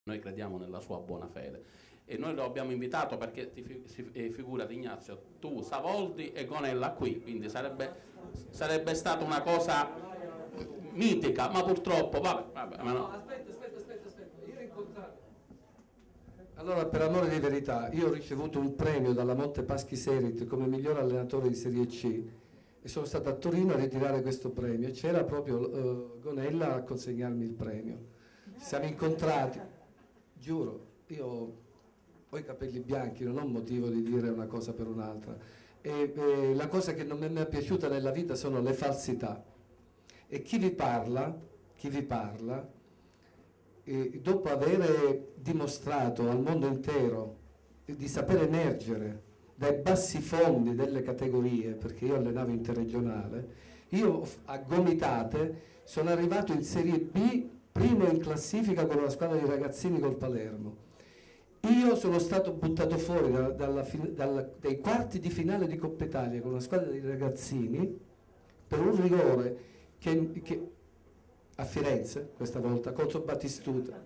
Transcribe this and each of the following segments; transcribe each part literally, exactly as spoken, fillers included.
noi crediamo nella sua buona fede. E noi lo abbiamo invitato perché ti fi, si, eh, figurati Ignazio, tu Savoldi e Gonella qui, quindi sarebbe, sarebbe stata una cosa mitica, ma purtroppo, vabbè, vabbè, ma no. Aspetta, aspetta, aspetta, aspetta, io ho incontrato. Allora, per amore di verità, io ho ricevuto un premio dalla Monte Paschi Serit come miglior allenatore di Serie C e sono stato a Torino a ritirare questo premio e c'era proprio uh, Gonella a consegnarmi il premio. Ci siamo incontrati, giuro, io ho i capelli bianchi, non ho motivo di dire una cosa per un'altra. E, e la cosa che non mi è piaciuta nella vita sono le falsità. E chi vi parla, chi vi parla, eh, dopo aver dimostrato al mondo intero di saper emergere dai bassi fondi delle categorie, perché io allenavo interregionale, io a gomitate sono arrivato in Serie B, primo in classifica con una squadra di ragazzini col Palermo. Io sono stato buttato fuori da, dalla, dalla, dai quarti di finale di Coppa Italia con una squadra di ragazzini per un rigore che, che a Firenze, questa volta, contro Battistuta.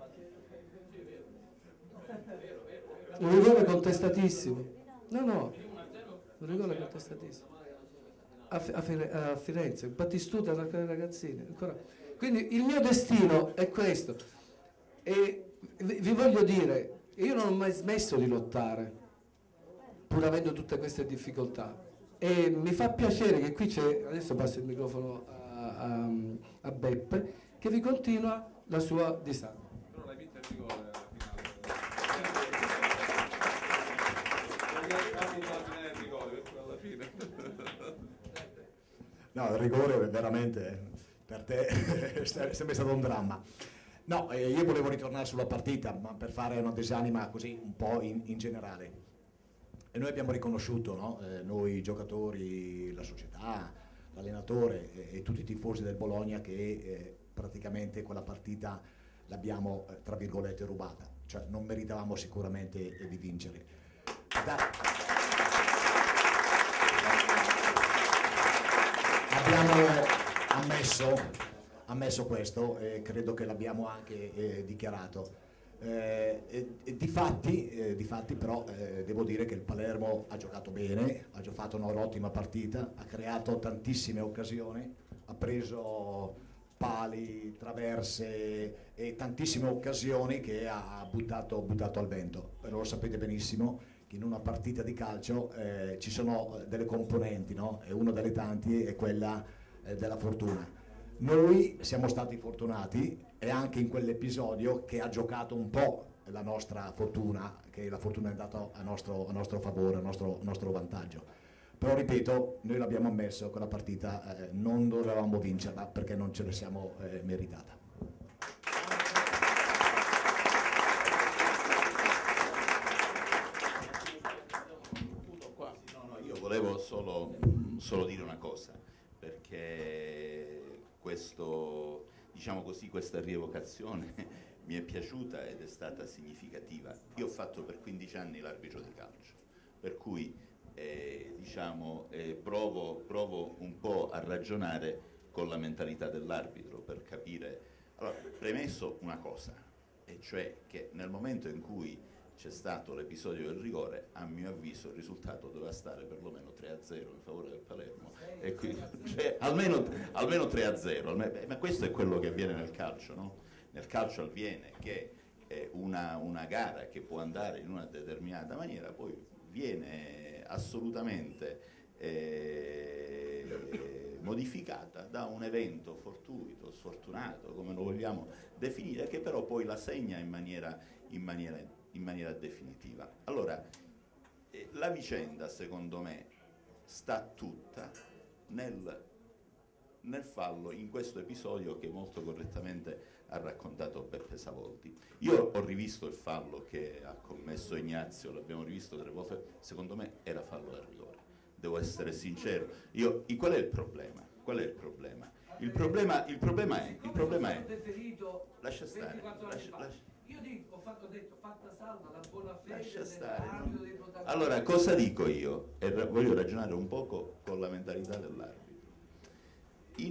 Un rigore contestatissimo. No, no, un rigore contestatissimo. A, a, a Firenze, Battistuta, una ragazzina. Ancora. Quindi il mio destino è questo. E vi voglio dire, io non ho mai smesso di lottare, pur avendo tutte queste difficoltà. E mi fa piacere che qui c'è, adesso passo il microfono a, a, a Beppe, che vi continua la sua disamina. Però l'hai vinta il rigore alla fine. No, il rigore veramente per te è sempre stato un dramma. No, eh, io volevo ritornare sulla partita, ma per fare una disanima così un po' in, in generale. E noi abbiamo riconosciuto, no? eh, noi giocatori, la società, l'allenatore e, e tutti i tifosi del Bologna che eh, praticamente quella partita l'abbiamo, eh, tra virgolette, rubata. Cioè non meritavamo sicuramente eh, di vincere. Da... Abbiamo ammesso... ammesso questo e credo che l'abbiamo anche eh, dichiarato. Eh, e, e di fatti, eh, di fatti però eh, devo dire che il Palermo ha giocato bene, ha fatto un'ottima partita, ha creato tantissime occasioni, ha preso pali, traverse e tantissime occasioni che ha buttato, buttato al vento. Però lo sapete benissimo che in una partita di calcio eh, ci sono delle componenti, no? E una delle tanti è quella eh, della fortuna. Noi siamo stati fortunati e anche in quell'episodio che ha giocato un po' la nostra fortuna, che la fortuna è andata a nostro, a nostro favore, a nostro, a nostro vantaggio. Però ripeto, noi l'abbiamo ammesso, quella partita eh, non dovevamo vincerla perché non ce la siamo eh, meritata. No, no, io volevo solo, solo dire una cosa, perché questo, diciamo così, questa rievocazione mi è piaciuta ed è stata significativa. Io ho fatto per quindici anni l'arbitro di calcio, per cui eh, diciamo, eh, provo, provo un po' a ragionare con la mentalità dell'arbitro per capire. Allora, premesso una cosa, e cioè che nel momento in cui c'è stato l'episodio del rigore, a mio avviso il risultato doveva stare perlomeno tre a zero in favore del Palermo, e quindi, cioè, almeno, almeno tre a zero, ma questo è quello che avviene nel calcio, no? Nel calcio avviene che eh, una, una gara che può andare in una determinata maniera poi viene assolutamente eh, modificata da un evento fortuito, sfortunato, come lo vogliamo definire, che però poi la segna in maniera, in maniera, in maniera definitiva. Allora, eh, la vicenda, secondo me, sta tutta nel, nel fallo, in questo episodio che molto correttamente ha raccontato Beppe Savoldi. Io ho rivisto il fallo che ha commesso Ignazio, l'abbiamo rivisto tre volte, secondo me era fallo da rigore, devo essere sincero. Io, qual è il problema? Qual è il problema? Il problema, il problema è, il problema è, lascia stare, lascia, lascia, io dico, ho fatto detto, fatta salva la buona fede lascia stare, no? dei protagonisti. Allora, cosa dico io? E voglio ragionare un poco con la mentalità dell'arbitro.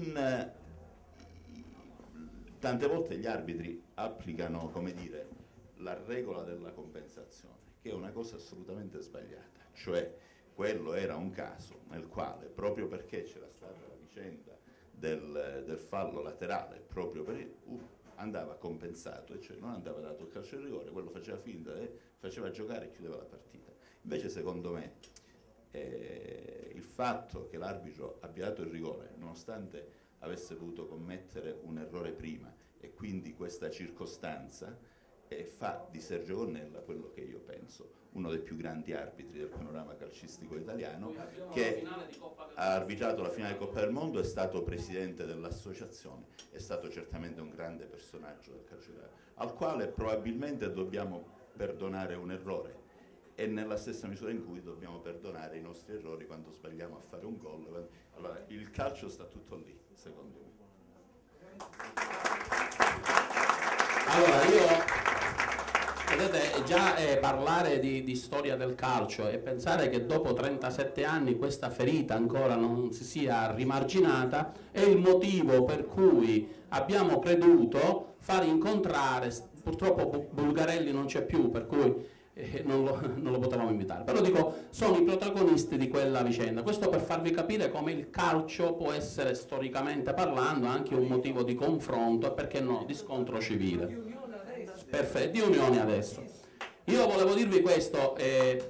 In, tante volte gli arbitri applicano, come dire, la regola della compensazione, che è una cosa assolutamente sbagliata. Cioè, quello era un caso nel quale, proprio perché c'era stata la vicenda del, del fallo laterale, proprio per uh, andava compensato, e cioè non andava dato il calcio di rigore, quello faceva finta e faceva giocare e chiudeva la partita. Invece, secondo me, eh, il fatto che l'arbitro abbia dato il rigore, nonostante avesse potuto commettere un errore prima, e quindi questa circostanza eh, fa di Sergio Connella quello che io penso uno dei più grandi arbitri del panorama calcistico italiano, che ha arbitrato la finale di Coppa del Mondo, è stato presidente dell'associazione, è stato certamente un grande personaggio del calcio italiano, al quale probabilmente dobbiamo perdonare un errore, e nella stessa misura in cui dobbiamo perdonare i nostri errori quando sbagliamo a fare un gol. Allora, il calcio sta tutto lì, secondo me. Allora, io, vedete, già eh, parlare di, di storia del calcio e pensare che dopo trentasette anni questa ferita ancora non si sia rimarginata è il motivo per cui abbiamo creduto far incontrare, purtroppo Bulgarelli non c'è più, per cui eh, non, lo, non lo potevamo invitare, però dico, sono i protagonisti di quella vicenda. Questo per farvi capire come il calcio può essere, storicamente parlando, anche un motivo di confronto e, perché no, di scontro civile. Perfetto, di unione adesso. Io volevo dirvi questo, eh,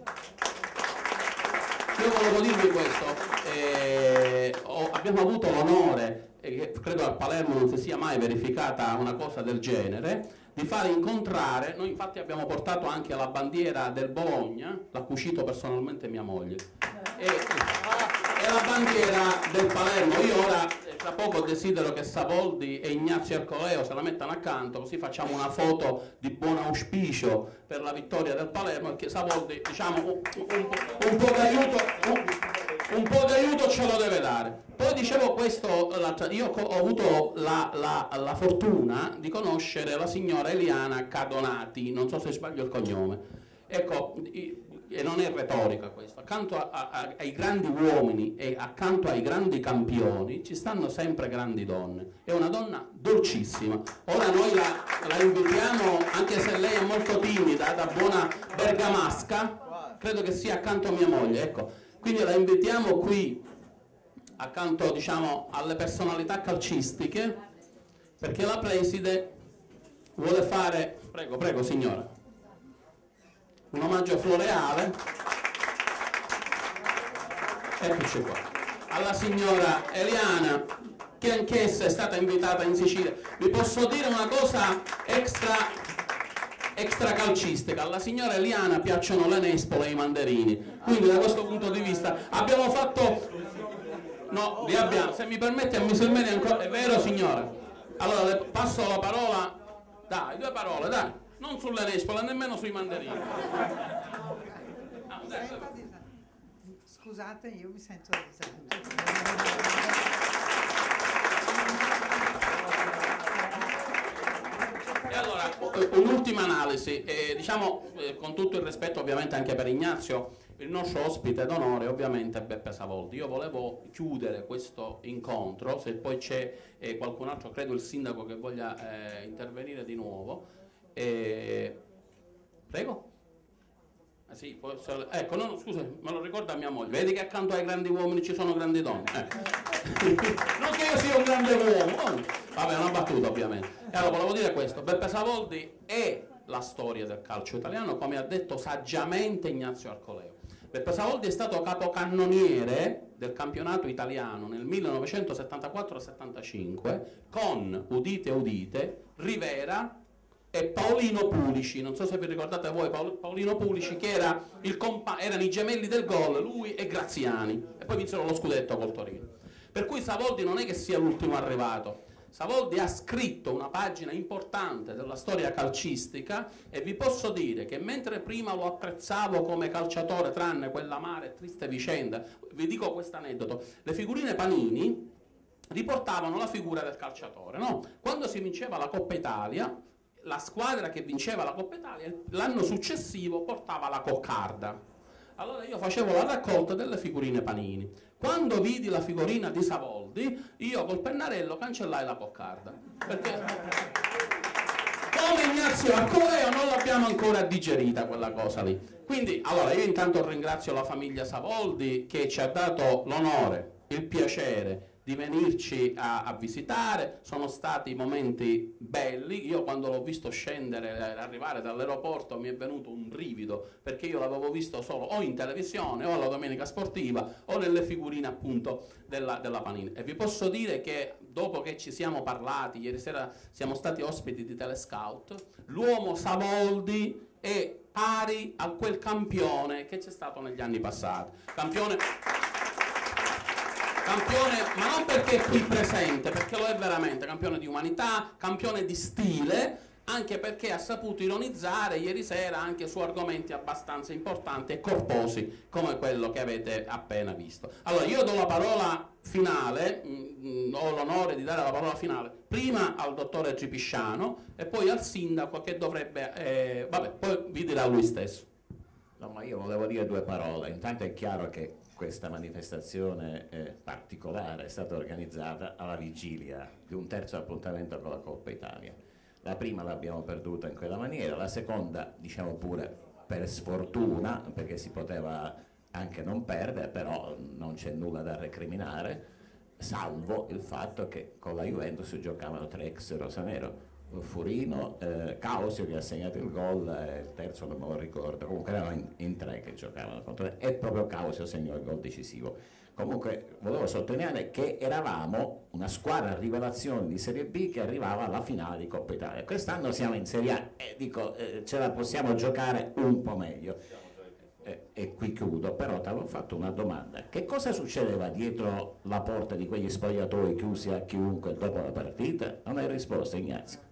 io volevo dirvi questo, eh, ho, abbiamo avuto l'onore, e credo a Palermo non si sia mai verificata una cosa del genere, di fare incontrare, noi infatti abbiamo portato anche la bandiera del Bologna, l'ha cucito personalmente mia moglie, e, e la bandiera del Palermo. Io ora, tra poco, desidero che Savoldi e Ignazio Arcoleo se la mettano accanto, così facciamo una foto di buon auspicio per la vittoria del Palermo, e che Savoldi, diciamo, un, un, un po' d'aiuto un, un po' d'aiuto ce lo deve dare. Poi dicevo questo, io ho avuto la, la, la fortuna di conoscere la signora Eliana Cadonati, non so se sbaglio il cognome, ecco, e non è retorica questo, accanto a, a, ai grandi uomini e accanto ai grandi campioni ci stanno sempre grandi donne, è una donna dolcissima. Ora noi la, la invitiamo, anche se lei è molto timida, da buona bergamasca, credo che sia accanto a mia moglie, ecco, quindi la invitiamo qui accanto, diciamo, alle personalità calcistiche, perché la preside vuole fare, prego, prego signora, un omaggio floreale, eccoci qua, alla signora Eliana, che anch'essa è stata invitata in Sicilia. Vi posso dire una cosa extra, extra calcistica, alla signora Eliana piacciono le nespole e i mandarini, quindi da questo punto di vista abbiamo fatto... No, li abbiamo, se mi permette, a Miselmeni ancora, è vero signora? Allora le passo la parola, dai, due parole, dai, non sulle nespole, nemmeno sui mandarini. Ah, Scusate, io mi sento a disagio. E allora, un'ultima analisi, eh, diciamo, eh, con tutto il rispetto ovviamente anche per Ignazio, il nostro ospite d'onore ovviamente è Beppe Savoldi. Io volevo chiudere questo incontro, se poi c'è eh, qualcun altro, credo il sindaco, che voglia eh, intervenire di nuovo. Eh, prego? Ah, sì, poi, se, ecco, no, no, scusa, me lo ricorda mia moglie, vedi che accanto ai grandi uomini ci sono grandi donne. Eh. Non che io sia un grande uomo, oh, vabbè, una battuta ovviamente. E allora volevo dire questo, Beppe Savoldi è la storia del calcio italiano, come ha detto saggiamente Ignazio Arcoleo. Beppe Savoldi è stato capocannoniere del campionato italiano nel millenovecentosettantaquattro settantacinque con, udite udite, Rivera e Paolino Pulici. Non so se vi ricordate voi Paolino Pulici, che era il compa- erano i gemelli del gol, lui e Graziani, e poi vinsero lo scudetto col Torino. Per cui Savoldi non è che sia l'ultimo arrivato. Savoldi ha scritto una pagina importante della storia calcistica, e vi posso dire che mentre prima lo apprezzavo come calciatore, tranne quella amara e triste vicenda, vi dico questo aneddoto, le figurine Panini riportavano la figura del calciatore, no? Quando si vinceva la Coppa Italia, la squadra che vinceva la Coppa Italia l'anno successivo portava la coccarda. Allora io facevo la raccolta delle figurine Panini. Quando vidi la figurina di Savoldi, io col pennarello cancellai la coccarda. Perché come Ignazio Arcoleo non l'abbiamo ancora digerita quella cosa lì. Quindi, allora, io intanto ringrazio la famiglia Savoldi che ci ha dato l'onore, il piacere di venirci a, a visitare. Sono stati momenti belli. Io quando l'ho visto scendere, arrivare dall'aeroporto, mi è venuto un brivido, perché io l'avevo visto solo o in televisione o alla Domenica Sportiva o nelle figurine appunto della, della Panini. E vi posso dire che dopo che ci siamo parlati, ieri sera siamo stati ospiti di Telescout, l'uomo Savoldi è pari a quel campione che c'è stato negli anni passati. Campione... Campione, ma non perché è qui presente, perché lo è veramente, campione di umanità, campione di stile, anche perché ha saputo ironizzare ieri sera anche su argomenti abbastanza importanti e corposi come quello che avete appena visto. Allora, io do la parola finale, mh, ho l'onore di dare la parola finale prima al dottore Cipisciano e poi al sindaco che dovrebbe, eh, vabbè, poi vi dirà lui stesso. No, ma io volevo dire due parole. Intanto è chiaro che questa manifestazione eh, particolare è stata organizzata alla vigilia di un terzo appuntamento con la Coppa Italia. La prima l'abbiamo perduta in quella maniera, la seconda, diciamo pure per sfortuna, perché si poteva anche non perdere, però non c'è nulla da recriminare, salvo il fatto che con la Juventus giocavano tre ex rosanero. Furino, eh, Causio che ha segnato il gol, e il terzo non me lo ricordo, comunque erano in, in tre che giocavano contro, e proprio Causio segnò il gol decisivo. Comunque volevo sottolineare che eravamo una squadra rivelazione di Serie B che arrivava alla finale di Coppa Italia. Quest'anno siamo in Serie A e dico eh, ce la possiamo giocare un po' meglio. Eh, e qui chiudo, però ti avevo fatto una domanda: che cosa succedeva dietro la porta di quegli spogliatoi chiusi a chiunque dopo la partita? Non hai risposto, Ignazio.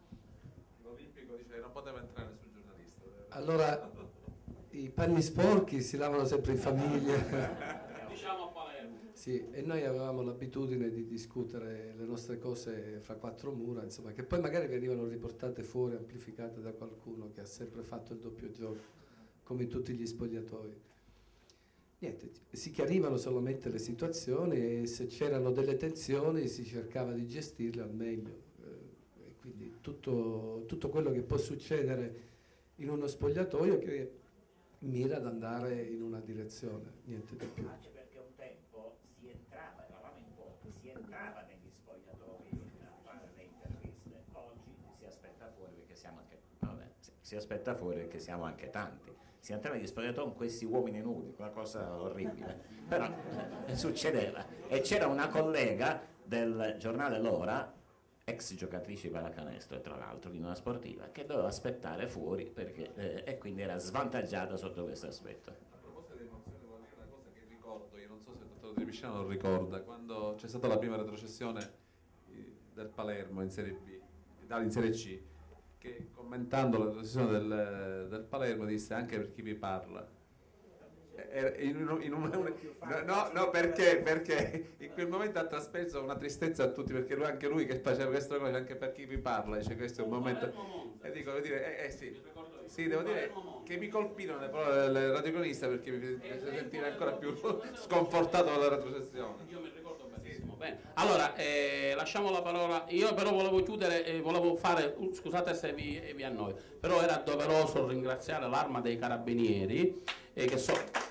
Allora, i panni sporchi si lavano sempre in famiglia. Diciamo a Palermo. Sì, e noi avevamo l'abitudine di discutere le nostre cose fra quattro mura, insomma, che poi magari venivano riportate fuori, amplificate da qualcuno che ha sempre fatto il doppio gioco, come in tutti gli spogliatoi. Niente, si chiarivano solamente le situazioni e se c'erano delle tensioni si cercava di gestirle al meglio. Eh, e quindi tutto, tutto quello che può succedere in uno spogliatoio che mira ad andare in una direzione, niente di più. Anche perché un tempo si entrava, eravamo in pochi, si entrava negli spogliatoi a fare le interviste. Oggi si aspetta fuori perché siamo anche, vabbè, si aspetta fuori perché siamo anche tanti. Si entrava negli spogliatoi con questi uomini nudi, una cosa orribile. Però eh, succedeva. E c'era una collega del giornale L'Ora, ex giocatrice di pallacanestro e tra l'altro di una sportiva, che doveva aspettare fuori perché, eh, e quindi era svantaggiata sotto questo aspetto. A proposito di emozione, vorrei dire una cosa che ricordo, io non so se il dottor Di Pisciano lo ricorda, quando c'è stata la prima retrocessione del Palermo in Serie B, in Serie C, che commentando la retrocessione del, del Palermo disse: anche per chi vi parla. In un, in un, un, no, no, perché, perché in quel momento ha trasmesso una tristezza a tutti, perché lui, anche lui che faceva questa cosa, anche per chi vi parla, dice questo è un momento. E dico, devo dire, eh, eh sì, sì, devo dire che mi colpirono le parole del radiocronista perché mi fece sentire ancora più sconfortato dalla retrocessione. Io mi ricordo benissimo. Bene. Allora, eh, lasciamo la parola. Io però volevo chiudere, eh, volevo fare, uh, scusate se vi, vi annoio, però era doveroso ringraziare l'Arma dei Carabinieri, eh, che so...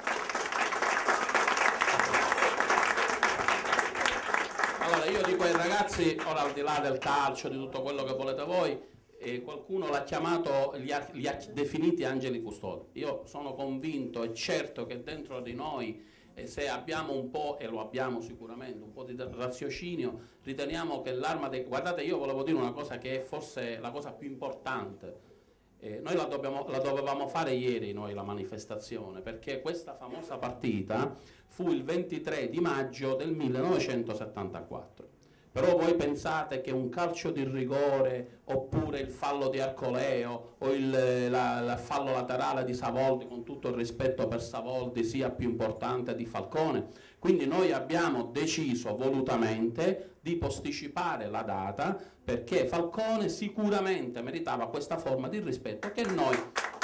Allora, io dico ai ragazzi, ora al di là del calcio, di tutto quello che volete voi, eh, qualcuno l'ha chiamato, li ha, li ha definiti angeli custodi. Io sono convinto e certo che dentro di noi, eh, se abbiamo un po', e lo abbiamo sicuramente, un po' di raziocinio, riteniamo che l'Arma dei... Guardate, io volevo dire una cosa che è forse la cosa più importante. Eh, noi la, dobbiamo, la dovevamo fare ieri, noi, la manifestazione, perché questa famosa partita fu il ventitré di maggio del millenovecentosettantaquattro. Però voi pensate che un calcio di rigore, oppure il fallo di Arcoleo, o il la, la fallo laterale di Savoldi, con tutto il rispetto per Savoldi, sia più importante di Falcone? Quindi noi abbiamo deciso volutamente di posticipare la data, perché Falcone sicuramente meritava questa forma di rispetto che noi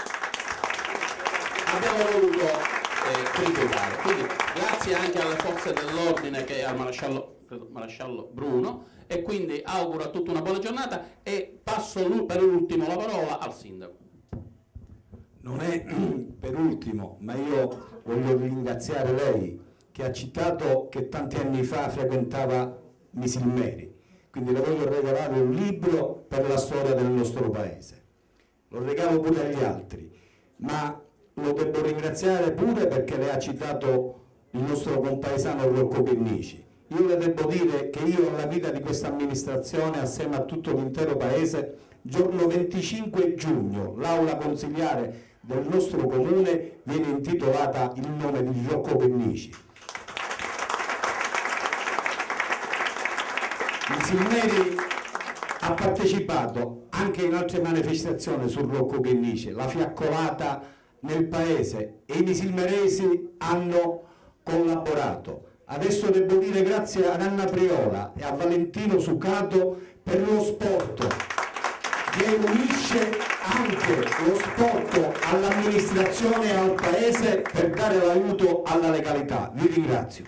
abbiamo voluto eh, tributare. Quindi grazie anche alle forze dell'ordine, che al maresciallo credo, maresciallo Bruno, e quindi auguro a tutti una buona giornata e passo per ultimo la parola al sindaco. Non è per ultimo, ma io voglio ringraziare lei che ha citato che tanti anni fa frequentava Misilmeri, quindi le voglio regalare un libro per la storia del nostro paese. Lo regalo pure agli altri, ma lo devo ringraziare pure perché le ha citato il nostro compaesano Rocco Chinnici. Io le devo dire che io alla guida di questa amministrazione, assieme a tutto l'intero paese, giorno venticinque giugno l'aula consigliare del nostro comune viene intitolata il nome di Rocco Chinnici. Misilmeri ha partecipato anche in altre manifestazioni su Rocco Chinnici, la fiaccolata nel paese, e i misilmeresi hanno collaborato. Adesso devo dire grazie ad Anna Priola e a Valentino Sucato per lo sport che unisce anche lo sport all'amministrazione e al paese per dare l'aiuto alla legalità. Vi ringrazio.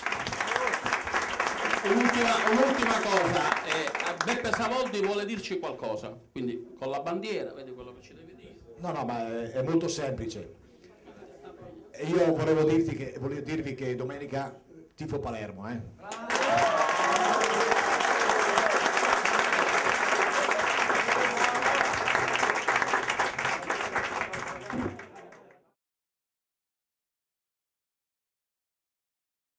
Un'ultima, un'ultima cosa, eh, Beppe Savoldi vuole dirci qualcosa, quindi con la bandiera, vedi quello che ci devi dire. No, no, ma è, è molto semplice. Io volevo dirti che, volevo dirvi che domenica tifo Palermo, eh.